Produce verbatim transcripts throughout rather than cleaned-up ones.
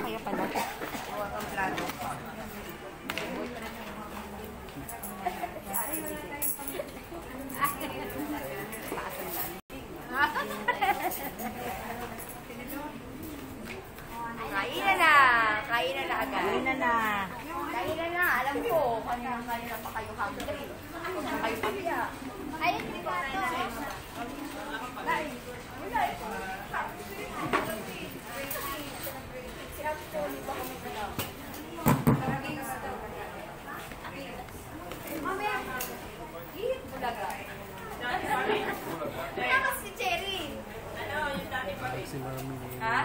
kaya pala. Huwag ang plano. Kainan na! Kainan na agad. Kainan na. Kainan na. Alam ko, kanina-kanina pa kayo hungry. Huwag na kayo pabiya. Ay, hindi ba ito? Ay, wala ito. Si Ate Tony ba kami na? Mamaya. Hihit bulaga. Bulaga si Cherry. Ano, yung dati pa rin. Ha?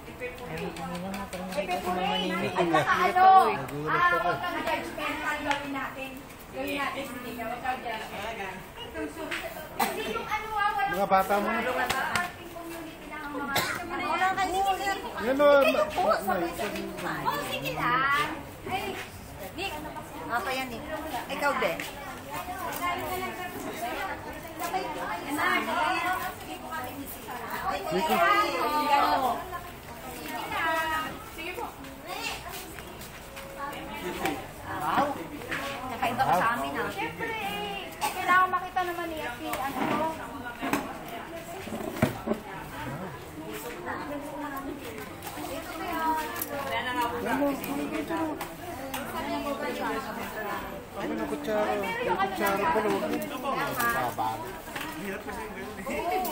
Epepurine. At saka ano, ah, huwag kang judgmental gawin natin. Gawin natin, hindi ka, huwag kang judgmental. Kasi yung ano, mga bata mo. Arting community lang ang mga... Walang kaningin. Yan o. Oh, sige lang. Ay, Nick. Apa yan eh? Ikaw din. Wow. Nakaiba ka sa amin ah. Siyempre, kailangan makita naman niya si ano. Ano na kutsara? Yung kutsara pala. Huwag dito ba? Babalo. Hirap kasi yung gano'n.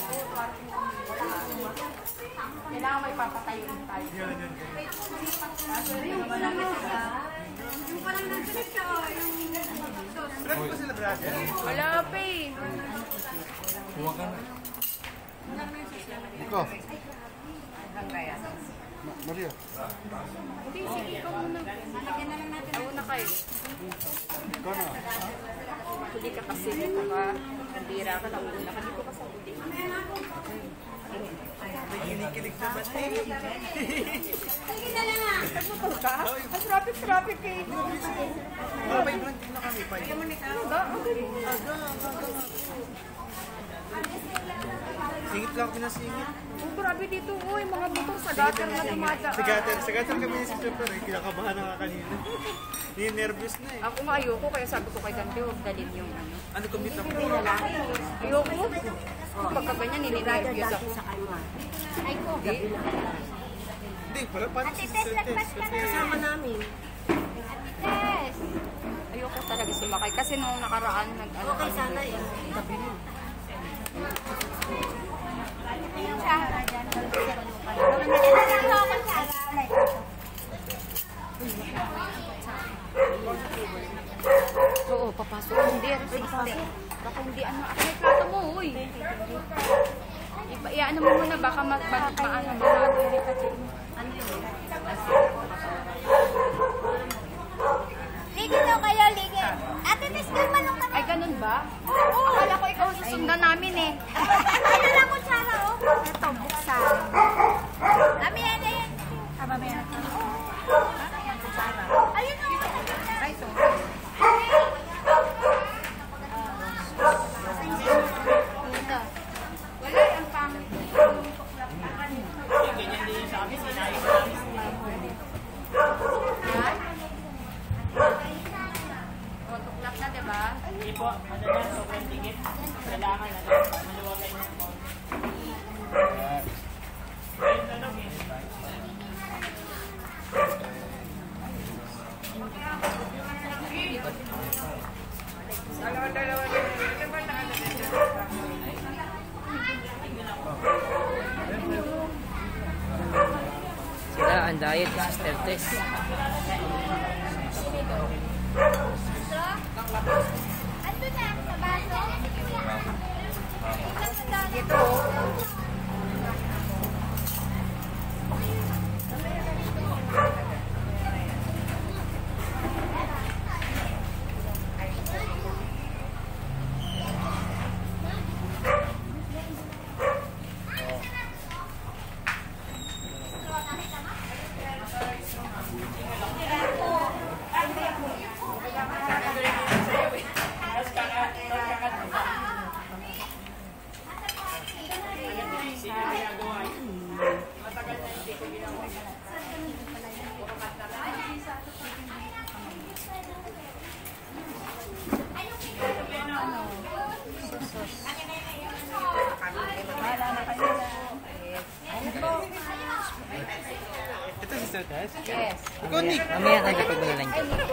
Kailangan may papatayo din tayo. Yan, yan. Yung parang nasa... Yung parang nasa siya. Brgy pa sila, Brgy? Wala pa eh. Huwag ka na. Ikaw. Maria. Hindi, sige ikaw muna. Nalagyan na lang natin. Ako na kayo. Ikaw na. Huli ka kasi. Ito ka. Nandira ka. Nauna ka dito ka sa huli. May kinikilig naman eh. Sige na lang ah. Nagmotor ka? Ang traffic-traffic eh. Wala pa yung blanking na kami. Aga? Ang galing. Aga, aga. Singit lang pinasingit. Oh, grabe dito. Uy, mga motor sa gutter na dumadaan. Sa gutter, sa gutter kami ni si Chopper eh. Kinakabahan na nga kanina. Ni-nervous na eh. Ako nga ayoko, kaya sabi ko kay Dante, huwag dalhin yung ano. Ano commute ako? Ayoko. Pagka ganyan, nini-nervous ako. Ay ko. Hindi, wala paano si Sister Tess. Kasama namin. Yes! Ayoko talaga sumakay. Kasi nung nakaraan, nag-ano. Okay sana eh. Tabi mo. Oo, papasok. Hindi, hindi. Baka hindi, ano, ako may plato mo, uy. Iano mo muna, baka maano mo na. Ano yun? Ligit daw kayo, ligit. Ate, Tess, kalmanong ka na. Ay, ganun ba? Oo. Akala ko ikaw susundan namin eh. Ano lang ko tsara, oh. Ito, buksan. Mami, yan, yan. Ah, mami, yan. Ayun, oh. Ay, so. Ito. Wala, ang pangit. Ganyan din yung sa amin, sinayos namin. Tuklap na, diba? Hindi po, madalas sobrang tigit. Kailangan na maluwagay ng phone. Ayun na lang eh. Sila ang diet, Sister Tess. Ando na, sa baso. Ito. sir, guys? Yes. Ikaw, Nick. Mamaya tayo pag malalang Ay, Nico.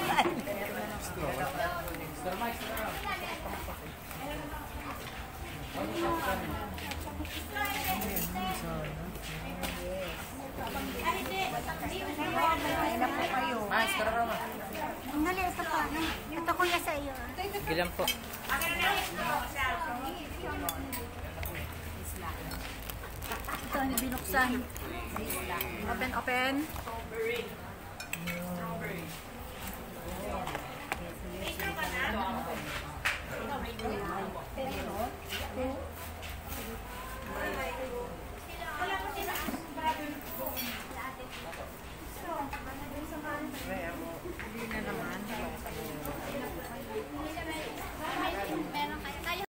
Ah, sekarang Roma. Dali, ito pa. Ito kuya sa iyo. Sige lang po. Ito, ano binuksan? Open, open. Two.